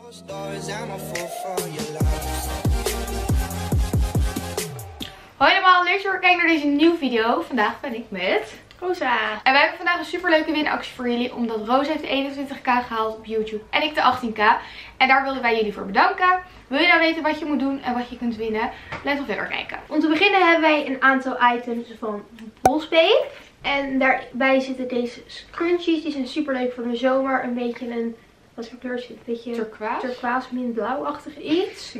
Hoi allemaal, leuk dat je weer kijkt naar deze nieuwe video. Vandaag ben ik met Rosa. En wij hebben vandaag een super leuke winactie voor jullie. Omdat Rosa heeft de 21k gehaald op YouTube en ik de 18k. En daar wilden wij jullie voor bedanken. Wil je nou weten wat je moet doen en wat je kunt winnen? Blijf nog verder kijken. Om te beginnen hebben wij een aantal items van Bosbeek. En daarbij zitten deze scrunchies. Die zijn super leuk voor de zomer. Een beetje een, wat voor kleur zit? Een beetje turquoise, min blauwachtig iets.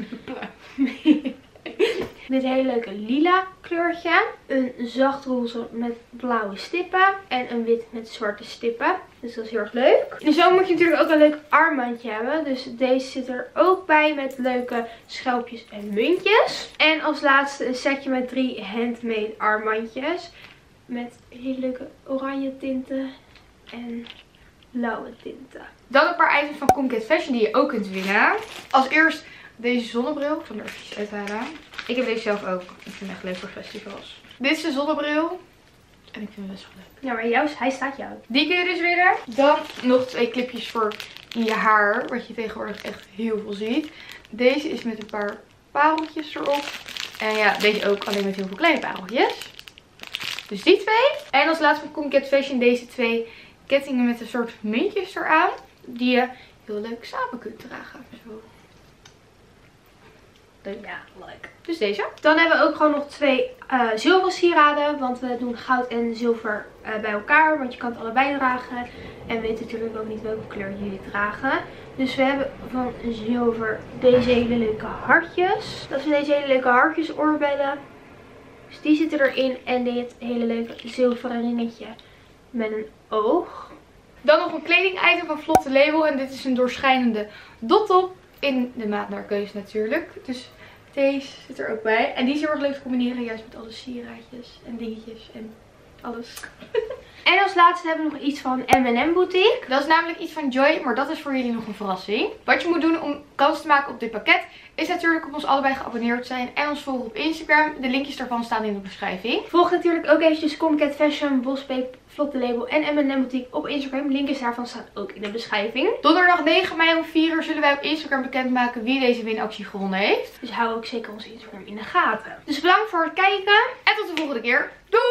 Dit hele leuke lila kleurtje. Een zachtroze met blauwe stippen. En een wit met zwarte stippen. Dus dat is heel erg leuk. En zo moet je natuurlijk ook een leuk armbandje hebben. Dus deze zit er ook bij met leuke schelpjes en muntjes. En als laatste een setje met 3 handmade armbandjes. Met hele leuke oranje tinten en blauwe tinten. Dan een paar items van Comcat Fashion die je ook kunt winnen. Als eerst deze zonnebril. Ik zal hem er even uithalen. Ik heb deze zelf ook. Ik vind hem echt leuk voor festivals. Dit is de zonnebril. En ik vind hem best wel leuk. Ja, maar hij staat jou. Die kun je dus winnen. Dan nog 2 clipjes voor in je haar. Wat je tegenwoordig echt heel veel ziet. Deze is met een paar pareltjes erop. En ja, deze ook alleen met heel veel kleine pareltjes. Dus die 2. En als laatste van Comcat Fashion deze 2 kettingen met een soort muntjes eraan. Die je heel leuk samen kunt dragen. Zo. Ja, leuk. Dus deze. Dan hebben we ook gewoon nog 2 zilveren sieraden. Want we doen goud en zilver bij elkaar. Want je kan het allebei dragen. En we weten natuurlijk ook niet welke kleur jullie dragen. Dus we hebben van zilver deze hele leuke hartjes. Dat zijn deze hele leuke hartjes oorbellen. Dus die zitten erin. En dit hele leuke zilveren ringetje met een oog. Dan nog een kledingitem van Vlotte Label. En dit is een doorschijnende dottop. In de maat naar keuze natuurlijk. Dus deze zit er ook bij. En die is heel erg leuk te combineren. Juist met alle sieraadjes en dingetjes en alles. En als laatste hebben we nog iets van M&M Boutique. Dat is namelijk iets van Joy. Maar dat is voor jullie nog een verrassing. Wat je moet doen om kans te maken op dit pakket. Is natuurlijk op ons allebei geabonneerd zijn. En ons volgen op Instagram. De linkjes daarvan staan in de beschrijving. Volg natuurlijk ook eventjes Comcat Fashion, Bosbeek, Vlotte Label en M&M Boutique op Instagram. Linkjes daarvan staan ook in de beschrijving. Donderdag 9 mei om 4 uur zullen wij op Instagram bekendmaken wie deze winactie gewonnen heeft. Dus hou ook zeker onze Instagram in de gaten. Dus bedankt voor het kijken. En tot de volgende keer. Doei!